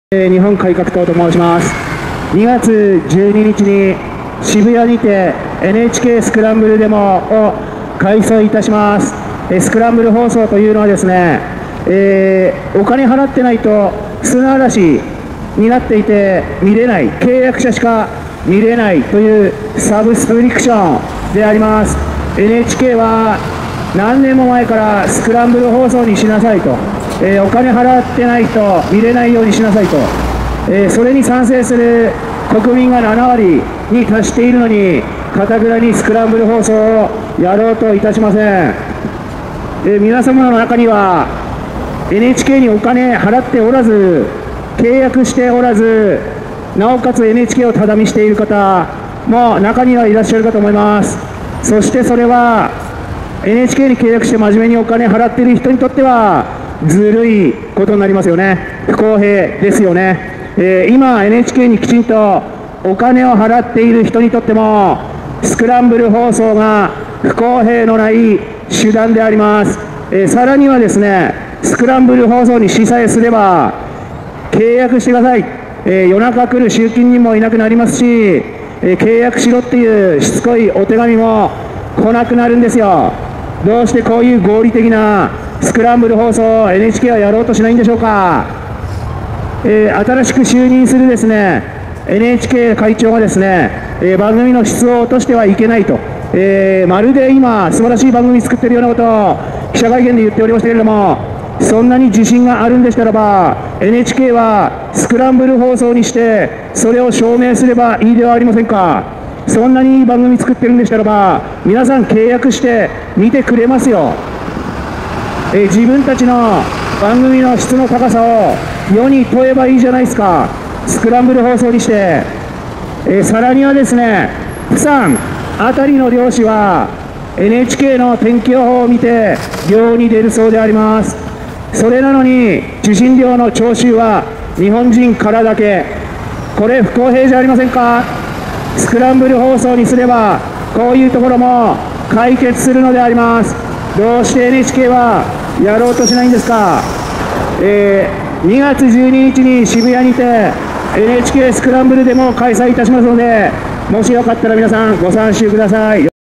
日本改革党と申します。2月12日に渋谷にて NHK スクランブルデモを開催いたします。スクランブル放送というのはですね、お金払ってないと砂嵐になっていて見れない、契約者しか見れないというサブスクリプションであります。 NHK は何年も前からスクランブル放送にしなさいと、お金払ってないと見れないようにしなさいと、それに賛成する国民が7割に達しているのに、かたくなにスクランブル放送をやろうといたしません。皆様の中には NHK にお金払っておらず、契約しておらず、なおかつ NHK をただ見している方も中にはいらっしゃるかと思います。そしてそれは NHK に契約して真面目にお金払っている人にとってはずるいことになりますよね。不公平ですよね。今 NHK にきちんとお金を払っている人にとってもスクランブル放送が不公平のない手段であります。さらにはですね、スクランブル放送にしさえすれば契約してください、夜中来る集金人もいなくなりますし、契約しろっていうしつこいお手紙も来なくなるんですよ。どうしてこういう合理的なスクランブル放送を NHK はやろうとしないんでしょうか。新しく就任するですね NHK 会長がですね、番組の質を落としてはいけないと、まるで今素晴らしい番組作っているようなことを記者会見で言っておりましたけれども、そんなに自信があるんでしたらば NHK はスクランブル放送にしてそれを証明すればいいではありませんか。そんなにいい番組作ってるんでしたらば皆さん契約して見てくれますよ。自分たちの番組の質の高さを世に問えばいいじゃないですか。スクランブル放送にして、さらにはですね、釜山あたりの漁師は NHK の天気予報を見て漁に出るそうであります。それなのに受信料の徴収は日本人からだけ。これ不公平じゃありませんか。スクランブル放送にすればこういうところも解決するのであります。どうして NHK はやろうとしないんですか。2月12日に渋谷にて NHK スクランブルデモを開催いたしますので、もしよかったら皆さんご参集ください。